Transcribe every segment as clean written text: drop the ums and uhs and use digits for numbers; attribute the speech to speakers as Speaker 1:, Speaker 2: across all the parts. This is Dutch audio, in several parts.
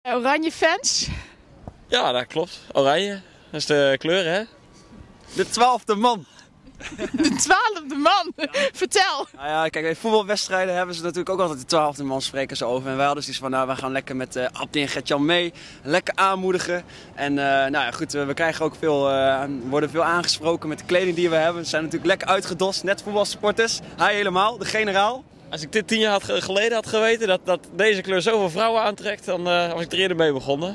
Speaker 1: Oranje fans?
Speaker 2: Ja, dat klopt. Oranje. Dat is de kleur, hè?
Speaker 3: De 12e man.
Speaker 1: De 12e man? Ja. Vertel!
Speaker 3: Nou ja, kijk, bij voetbalwedstrijden hebben ze natuurlijk ook altijd de 12e man spreken ze over. En wij hadden zoiets van, nou, wij gaan lekker met Abdi en Gertjan mee. Lekker aanmoedigen. En nou ja, goed, we krijgen ook worden veel aangesproken met de kleding die we hebben. We zijn natuurlijk lekker uitgedost, net voetbalsupporters. Hij helemaal, de generaal.
Speaker 2: Als ik dit 10 jaar geleden had geweten dat deze kleur zoveel vrouwen aantrekt, dan was ik er eerder mee begonnen.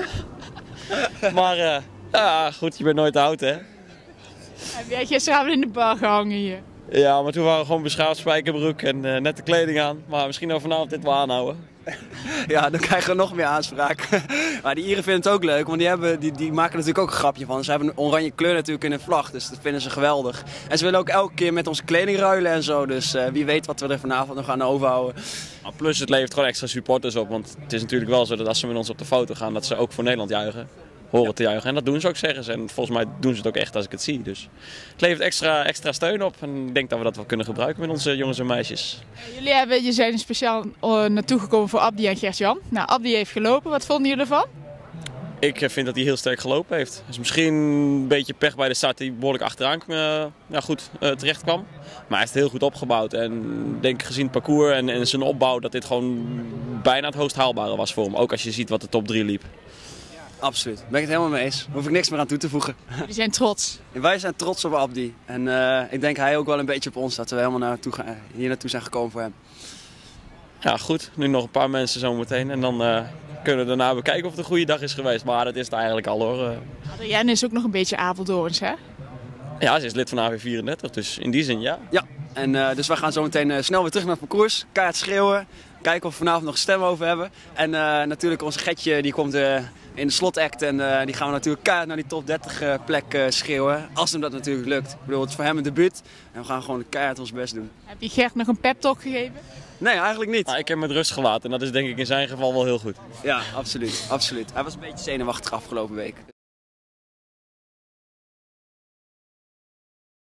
Speaker 2: Maar ja, goed, je bent nooit te oud, hè?
Speaker 1: Heb jij gisteravond in de bar gehangen hier?
Speaker 2: Ja, maar toen waren we gewoon beschaafd, spijkerbroek en net de kleding aan. Maar misschien ook vanavond dit wel aanhouden.
Speaker 3: Ja, dan krijgen we nog meer aanspraak. Maar die Ieren vinden het ook leuk, want die maken er natuurlijk ook een grapje van. Ze hebben een oranje kleur natuurlijk in hun vlag, dus dat vinden ze geweldig. En ze willen ook elke keer met onze kleding ruilen en zo, dus wie weet wat we er vanavond nog gaan overhouden.
Speaker 2: Plus het levert gewoon extra supporters op, want het is natuurlijk wel zo dat als ze met ons op de foto gaan, dat ze ook voor Nederland juichen. Horen te juichen. En dat doen ze ook, zeggen ze. En volgens mij doen ze het ook echt als ik het zie. Dus het levert extra steun op. En ik denk dat we dat wel kunnen gebruiken met onze jongens en meisjes.
Speaker 1: Jullie zijn speciaal naartoe gekomen voor Abdi en Gertjan. Nou, Abdi heeft gelopen. Wat vonden jullie ervan?
Speaker 2: Ik vind dat hij heel sterk gelopen heeft. Dus misschien een beetje pech bij de start die behoorlijk achteraan terecht kwam. Maar hij heeft het heel goed opgebouwd. En ik denk gezien het parcours en zijn opbouw dat dit gewoon bijna het hoogst haalbare was voor hem. Ook als je ziet wat de top 3 liep.
Speaker 3: Absoluut, daar ben ik het helemaal mee eens. Daar hoef ik niks meer aan toe te voegen.
Speaker 1: Jullie zijn trots.
Speaker 3: Wij zijn trots op Abdi. En ik denk hij ook wel een beetje op ons dat we helemaal hier naartoe zijn gekomen voor hem.
Speaker 2: Ja, goed. Nu nog een paar mensen zometeen. En dan kunnen we daarna bekijken of het een goede dag is geweest. Maar dat is het eigenlijk al, hoor.
Speaker 1: Adrienne is ook nog een beetje Apeldoorns, hè?
Speaker 2: Ja, ze is lid van AV34, dus in die zin ja.
Speaker 3: Ja, en dus wij gaan zo meteen snel weer terug naar het parcours. Keihard schreeuwen. Kijken of we vanavond nog stem over hebben. En natuurlijk onze Getje die komt in de slotact. En die gaan we natuurlijk keihard naar die top 30 plek schreeuwen. Als hem dat natuurlijk lukt. Ik bedoel, het is voor hem een debuut. En we gaan gewoon keihard ons best doen.
Speaker 1: Heb je Gert nog een pep talk gegeven?
Speaker 3: Nee, eigenlijk niet.
Speaker 2: Nou, ik heb hem met rust gelaten en dat is denk ik in zijn geval wel heel goed.
Speaker 3: Ja, absoluut. Absoluut. Hij was een beetje zenuwachtig afgelopen week.